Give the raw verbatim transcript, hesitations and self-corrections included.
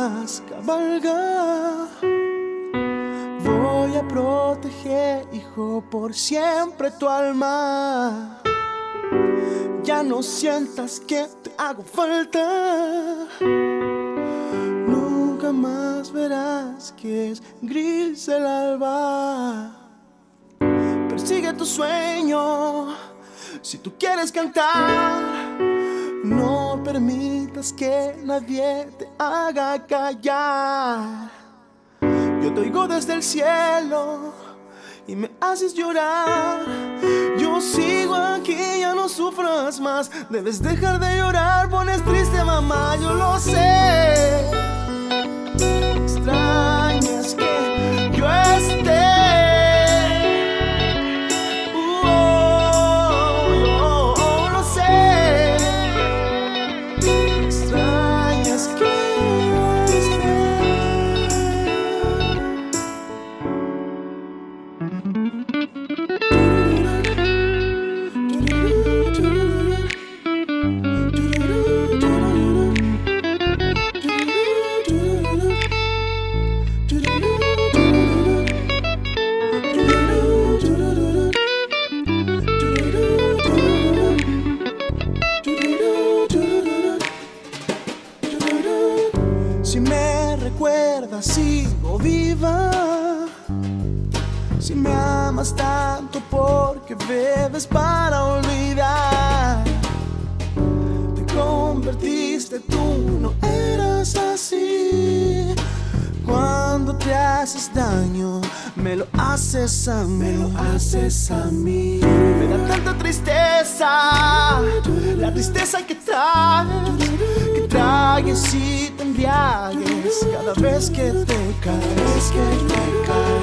más cabalga. Voy a proteger, hijo, por siempre tu alma. Ya no sientas que te hago falta. Nunca más verás que es gris el alba. Persigue tu sueño. Si tú quieres cantar, no permitas que nadie te haga callar. Yo te oigo desde el cielo y me haces llorar. Yo sigo aquí, ya no sufras más. Debes dejar de llorar, pones triste, mamá, yo lo sé. Extrañas que yo esté. Si me recuerdas, sigo viva. Si me amas tanto, porque bebes para olvidar. Te convertiste, tú no eras así. Cuando te haces daño, me lo haces a mí. Me lo haces a mí. Me da tanta tristeza, la tristeza que traes, que tragues y te embriagues cada vez que te caes, que te caes.